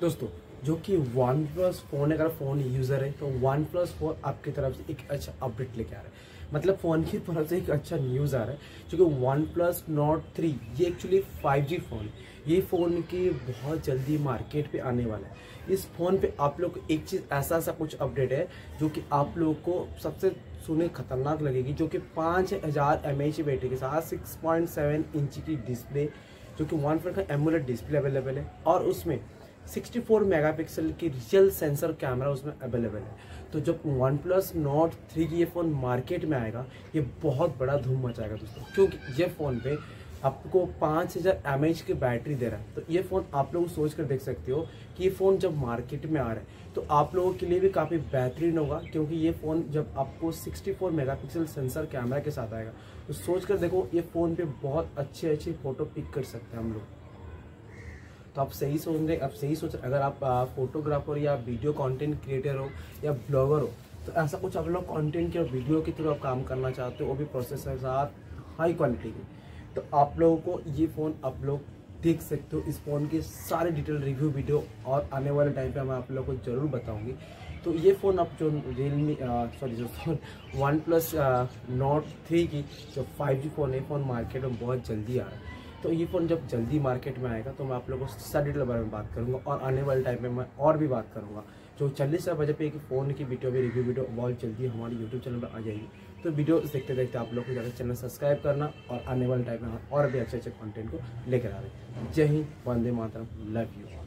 दोस्तों जो कि वन प्लस फ़ोन, अगर फ़ोन यूज़र है तो वन प्लस फ़ोन आपकी तरफ से एक अच्छा अपडेट लेके आ रहा है। मतलब फ़ोन की तरफ से एक अच्छा न्यूज़ आ रहा है, क्योंकि वन प्लस नॉट 3 ये एक्चुअली 5G फ़ोन है। ये फ़ोन की बहुत जल्दी मार्केट पे आने वाला है। इस फ़ोन पे आप लोग को एक चीज़ ऐसा कुछ अपडेट है जो कि आप लोग को सबसे सुने खतरनाक लगेगी, जो कि 5000 mAh बैटरी के साथ 6.7 इंच की डिस्प्ले, जो कि 1 का एमोलेड डिस्प्ले अवेलेबल है, और उसमें 64 मेगापिक्सल की रियल सेंसर कैमरा उसमें अवेलेबल है। तो जब वन प्लस नॉट 3 की ये फ़ोन मार्केट में आएगा, ये बहुत बड़ा धूम मचाएगा दोस्तों, क्योंकि ये फ़ोन पे आपको 5000 mAh की बैटरी दे रहा है। तो ये फ़ोन आप लोग सोच कर देख सकते हो कि ये फ़ोन जब मार्केट में आ रहा है तो आप लोगों के लिए भी काफ़ी बेहतरीन होगा, क्योंकि ये फ़ोन जब आपको 64 मेगापिक्सल सेंसर कैमरा के साथ आएगा तो सोच कर देखो, ये फ़ोन पे बहुत अच्छी फ़ोटो पिक कर सकते हैं हम लोग। तो आप सही सोच रहे, अगर आप फोटोग्राफर या वीडियो कंटेंट क्रिएटर हो या ब्लॉगर हो, तो ऐसा कुछ आप लोग कंटेंट या वीडियो के थ्रू आप काम करना चाहते हो, वो भी प्रोसेसर के साथ हाई क्वालिटी की, तो आप लोगों को ये फ़ोन आप लोग देख सकते हो। इस फ़ोन की सारे डिटेल रिव्यू वीडियो और आने वाले टाइम पे मैं आप लोगों को ज़रूर बताऊंगी। तो ये फ़ोन आप जो जो वन प्लस नॉट 3 की जो 5G फ़ोन है, फ़ोन मार्केट में बहुत जल्दी आ रहा है। तो ये फ़ोन जब जल्दी मार्केट में आएगा तो मैं आप लोगों को सारी डिटेल बारे में बात करूंगा, और आने वाले टाइम में मैं और भी बात करूंगा। जो 40 बजे पे एक फ़ोन की वीडियो भी रिव्यू वीडियो बहुत जल्दी हमारे यूट्यूब चैनल पर आ जाएगी। तो वीडियो देखते देखते आप लोग को जाकर चैनल सब्सक्राइब करना, और आने वाले टाइम में और भी अच्छे कंटेंट को लेकर आ रहे हैं। जय हिंद, वंदे मातरम, लव यू।